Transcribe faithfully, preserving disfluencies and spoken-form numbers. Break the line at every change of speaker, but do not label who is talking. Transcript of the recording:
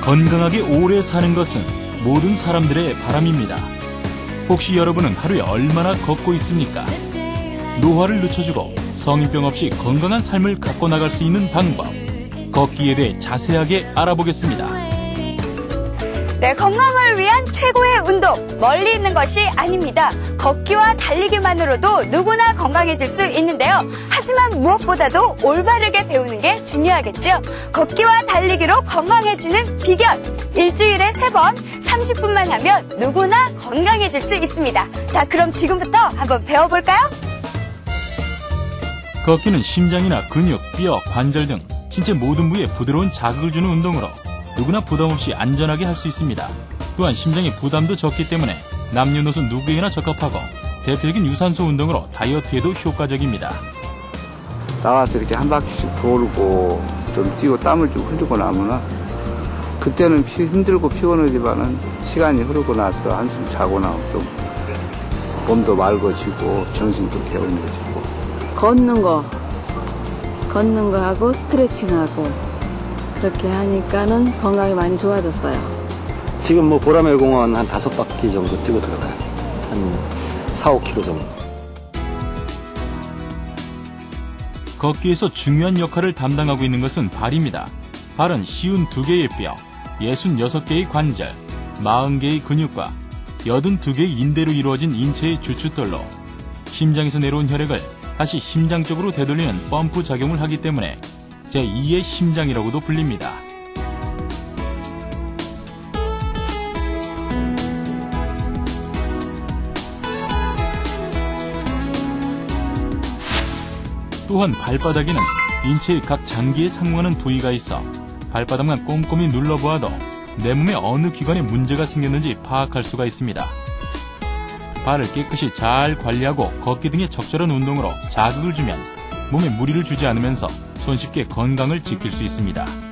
건강하게 오래 사는 것은 모든 사람들의 바람입니다. 혹시 여러분은 하루에 얼마나 걷고 있습니까? 노화를 늦춰주고 성인병 없이 건강한 삶을 갖고 나갈 수 있는 방법, 걷기에 대해 자세하게 알아보겠습니다.
네, 건강을 위한 최고의 운동, 멀리 있는 것이 아닙니다. 걷기와 달리기만으로도 누구나 건강해질 수 있는데요. 하지만 무엇보다도 올바르게 배우는 게 중요하겠죠. 걷기와 달리기로 건강해지는 비결, 일주일에 세 번, 삼십 분만 하면 누구나 건강해질 수 있습니다. 자, 그럼 지금부터 한번 배워볼까요?
걷기는 심장이나 근육, 뼈, 관절 등 신체 모든 부위에 부드러운 자극을 주는 운동으로 누구나 부담 없이 안전하게 할 수 있습니다. 또한 심장의 부담도 적기 때문에 남녀노소 누구에게나 적합하고 대표적인 유산소 운동으로 다이어트에도 효과적입니다.
나와서 이렇게 한 바퀴씩 돌고 좀 뛰고 땀을 좀 흘리고 나면은 그때는 피, 힘들고 피곤하지만은 시간이 흐르고 나서 한숨 자고 나면 좀 몸도 맑아지고 정신도 개운해지고.
걷는 거, 걷는 거 하고 스트레칭하고 그렇게 하니까는 건강이 많이 좋아졌어요.
지금 뭐 보라매 공원 한 다섯 바퀴 정도 뛰고 들어가요. 한 사, 오 킬로미터 정도.
걷기에서 중요한 역할을 담당하고 있는 것은 발입니다. 발은 쉰두 개의 뼈, 예순여섯 개의 관절, 마흔 개의 근육과 여든두 개의 인대로 이루어진 인체의 주춧돌로 심장에서 내려온 혈액을 다시 심장 쪽으로 되돌리는 펌프 작용을 하기 때문에 제이의 심장이라고도 불립니다. 또한 발바닥에는 인체의 각 장기에 상응하는 부위가 있어 발바닥만 꼼꼼히 눌러보아도 내 몸의 어느 기관에 문제가 생겼는지 파악할 수가 있습니다. 발을 깨끗이 잘 관리하고 걷기 등의 적절한 운동으로 자극을 주면 몸에 무리를 주지 않으면서 손쉽게 건강을 지킬 수 있습니다.